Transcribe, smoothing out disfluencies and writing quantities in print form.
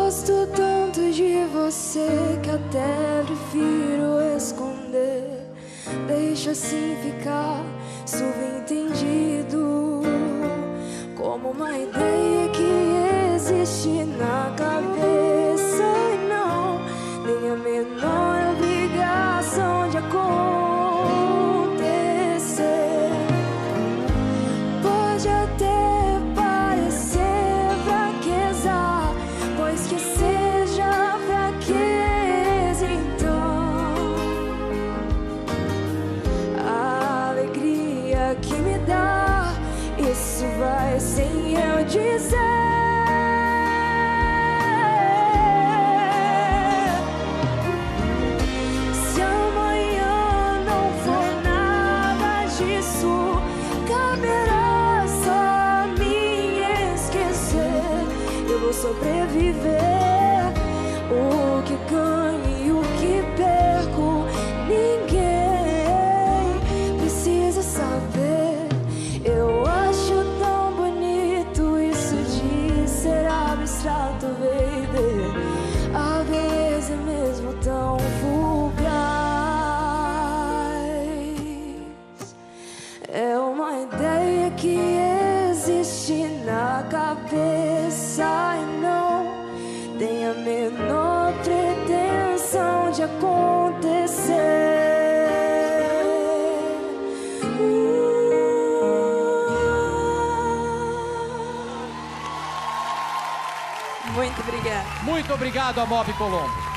Gosto tanto de você que até prefiro esconder. Deixa assim ficar subentendido, como uma ideia que existe na cabeça e não tem a menor obrigação de acontecer. Pode até parecer fraqueza, pois que seja fraqueza então. A alegria que me dá, isso vai sem eu dizer. Se amanhã não for nada disso, caberá só a mim esquecer. Eu vou sobreviver, o que ganho e o que perco, ninguém precisa saber. Eu acho tão bonito isso de ser abstrato, baby. A beleza é mesmo tão fugaz. É uma ideia que existe na cabeça e não tem a menor pretensão de acontecer. Muito obrigada. Muito obrigado, Amóvel Colombo.